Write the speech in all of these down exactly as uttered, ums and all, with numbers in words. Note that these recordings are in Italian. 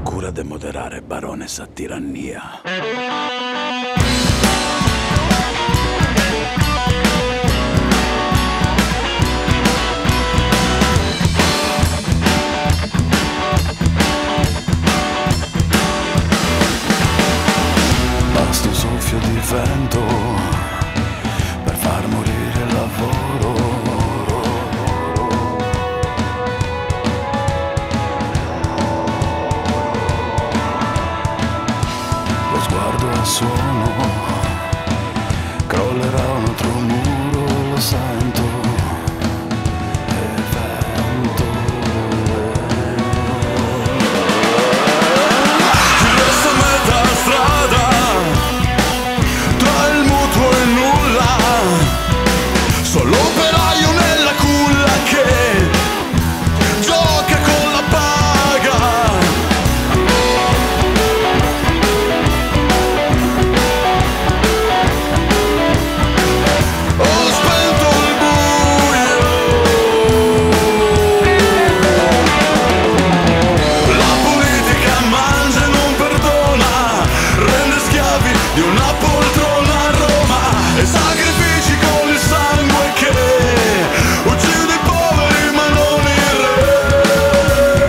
cura de moderare baronessa tirannia. Basta un soffio di vento per far morire il lavoro. Lo sguardo a suono crollerà un altro muro, lo sento. Solo operaio nella culla che gioca con la paga. Ho spento il buio. La politica mangia e non perdona, rende schiavi di una poltrona a Roma e sacrifici con il sangue che uccide i poveri ma non il re.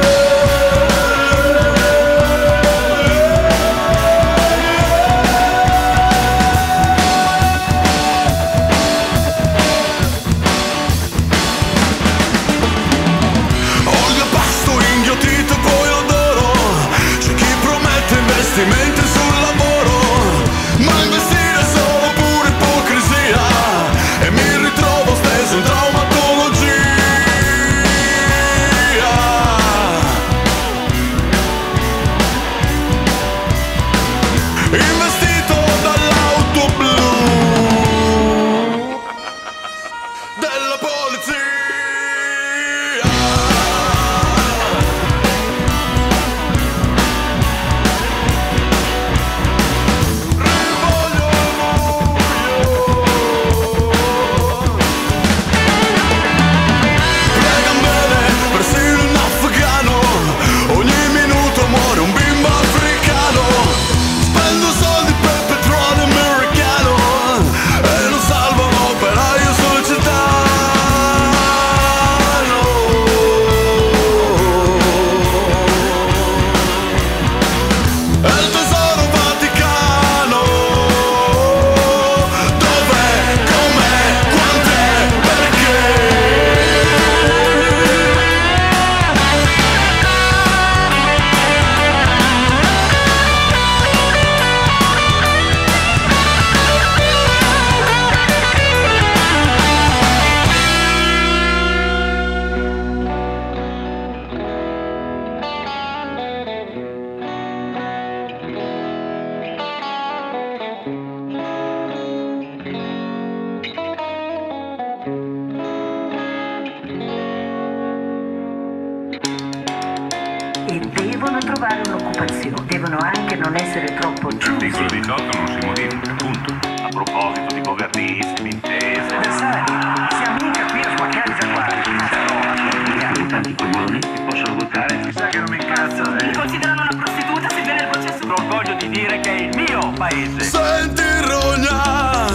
Olio pasto inghiottito e poi l'odoro. C'è chi promette investimenti sul lavoro, ma investire è solo pure ipocrisia e mi ritrovo steso in traumatologia. Investito dall'auto blu della polizia. Rivoglio Pregano bene persino un afghano, ogni minuto muore un bimbo africano. Spendo soldi per petrolio americano e non salvano operaio societano. E il tesoro vaticano, dov'è, com'è, quant'è, perché? E devono trovare un'occupazione, devono anche non essere troppo giusti. L'articolo diciotto non si modifica, punto. A proposito di governissimi, intese. Bersani, siamo mica qui a sguaccare già qua. Tanti comunisti possono votare. Mi sa che non mi incazzo, Mi considerano una prostituta se viene il processo. L'orgoglio di dire che è il mio paese. Senti rogna,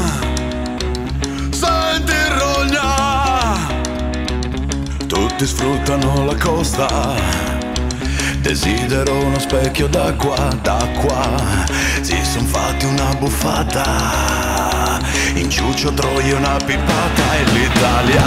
senti rogna. Tutti sfruttano la costa, desidero uno specchio d'acqua, d'acqua. Si son fatti una buffata, in ciuccio troie una pipata e l'Italia